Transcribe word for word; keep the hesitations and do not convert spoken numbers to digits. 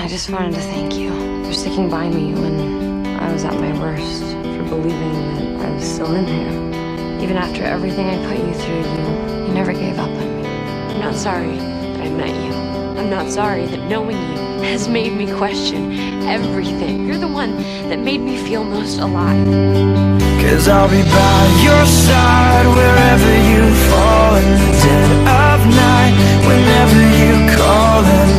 I just wanted to thank you for sticking by me when I was at my worst, for believing that I was still in there. Even after everything I put you through, you, you never gave up on me. I'm not sorry that I met you. I'm not sorry that knowing you has made me question everything. You're the one that made me feel most alive. Cause I'll be by your side wherever you fall in the dead of night, whenever you call and